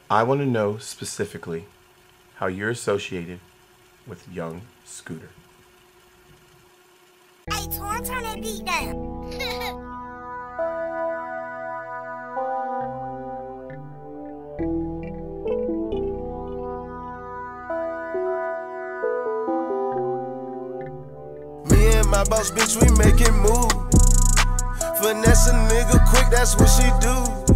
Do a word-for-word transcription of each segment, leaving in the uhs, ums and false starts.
I want to know specifically how you're associated with young Scooter. Hey, Torn, turn that beat down. Me and my boss, bitch, we making move. Finesse a nigga quick, that's what she do.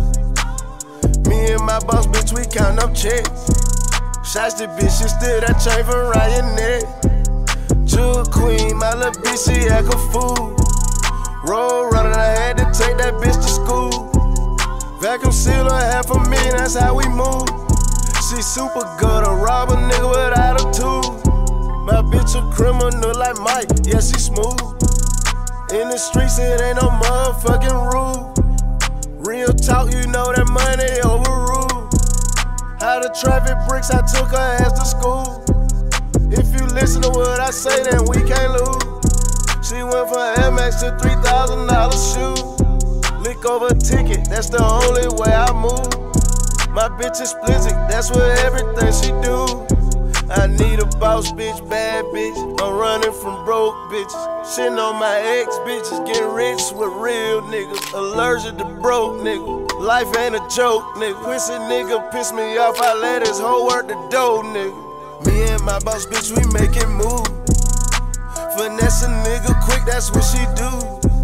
Me and my boss, bitch, we count up checks. Shots the bitch, she still that chain for Ryan neck. Jewel queen, my little bitch, she act a fool. Roll running, I had to take that bitch to school. Vacuum sealer, half a million, that's how we move. She super good, a rob a nigga without a tool. My bitch a criminal like Mike, yeah, she smooth. In the streets, it ain't no motherfucking rule. Real talk, you know that money overruled. How the traffic bricks, I took her ass to school. If you listen to what I say, then we can't lose. She went from Air Max to three thousand dollar shoes. Lick over a ticket, that's the only way I move. My bitch is explicit, that's what everything she do. I need a boss bitch, bad bitch. I'm running from broke bitches. Shitting on my ex bitches, getting rich with real niggas. Allergic to broke nigga. Life ain't a joke, nigga. Pussy nigga piss me off, I let his hoe work the dough, nigga. Me and my boss bitch, we making move. Finesse a nigga quick, that's what she do.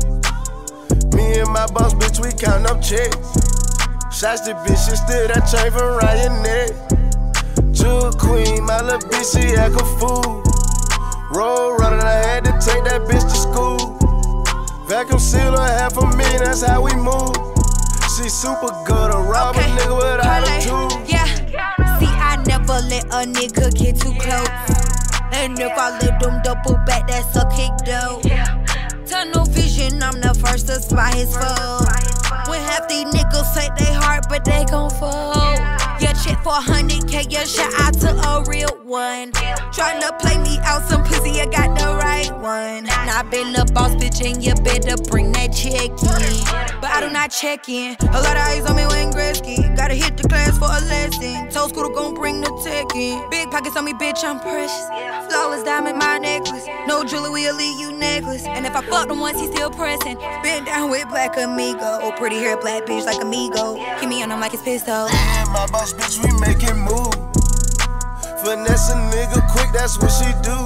Me and my boss bitch, we count up checks. Shots the bitch, she still that chain for Ryan neck. Jewel queen, my little bitch, she act a fool. Roll running, I had to take that bitch to school. Vacuum sealer, half a million, that's how we move. She super good, a rob a nigga without a tool. Yeah, see, I never let a nigga get too close. And if I let them double back, that's a kick though. Tunnel vision, I'm the first to spot his foe. When half these niggas take they heart, but they gon' fold. Yeah, check for a hundred K, yeah, shout out to a real one. Tryna play me out some pussy, I got the right one. Now I been a boss bitch and you better bring that check in. But I do not check in. A lot of eyes on me when Gretzky. Gotta hit the class for a lesson. Told Scooter gon' bring the tech in. Big pockets on me, bitch, I'm precious. Flawless diamond, my necklace. No jewelry, we'll leave you necklace. And if I fucked him once, he still pressing. Been down with Black Amigo. Oh, pretty hair, black bitch like Amigo. Keep me on him like it's pistol. Yeah, my boss bitch, we making move. Finesse a nigga quick, that's what she do.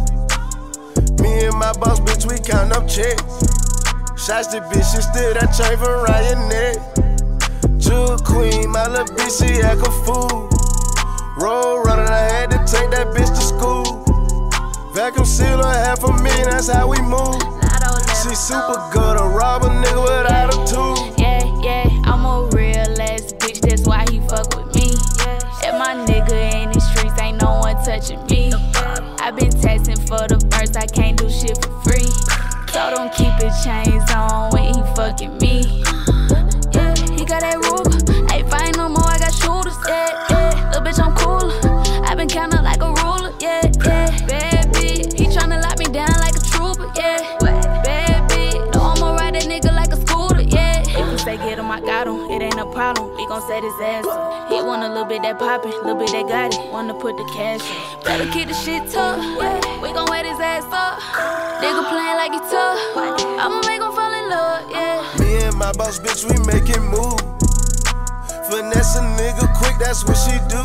Me and my boss bitch, we count up checks. Shots the bitch, she still that chain for Ryan neck. Jewel queen, my little bitch, she act a fool. Roll running, I had to take that bitch to school. Vacuum sealer, half a million, that's how we move. She super good, a rob a nigga without a tool. Yeah, yeah, I'm a real ass bitch, that's why he fuck with me. And my nigga in the streets, ain't no one touching me. I been taxing for the verse, I can't do shit for free. So don't keep his chains on when he fucking me. Yeah, he got that Ruger. Ain't fighting no more, I got shooters. Yeah, yeah, little bitch, I'm cooler. I been counting like a ruler. Yeah, yeah, bad bitch. He tryna lock me down like a trooper. Yeah, bad bitch. No, I'ma ride that nigga like a scooter. Yeah, if you say get him, I got him. It ain't a problem. We gon' set his ass up. He want a little bit that poppin', little bit that got it. Wanna put the cash in. Better keep the shit tough. Yeah, we gon' wet his ass up. Nigga playin' like he tough. I'ma make him fall in love. Yeah. Me and my boss bitch, we making move. Finesse a nigga quick, that's what she do.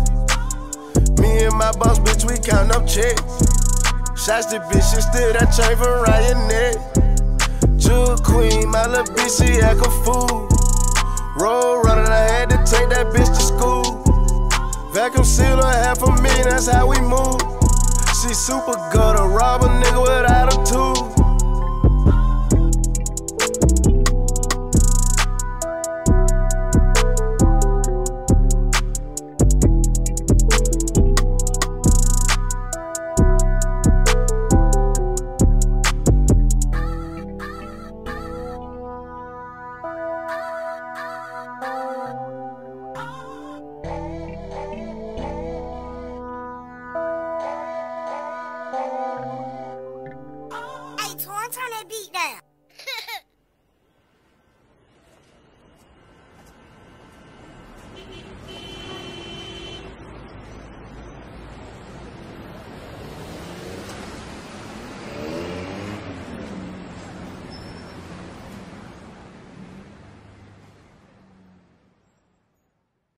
Me and my boss bitch, we count up checks. Shots the bitch, she still that chain for Ryan neck. Jewel queen, my little bitch, she act a fool. Roll running, I had to take that bitch to school. Vacuum sealer, half a million, that's how we move. She super good, a rob a nigga without a tool. Hey, Torn, turn that beat down.